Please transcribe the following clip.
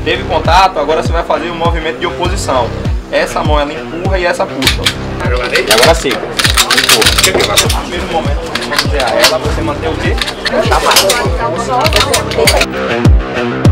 Teve contato, agora você vai fazer um movimento de oposição. Essa mão ela empurra e essa puxa. E agora seca. Empurra. No primeiro momento, você manusear ela, você manter o quê?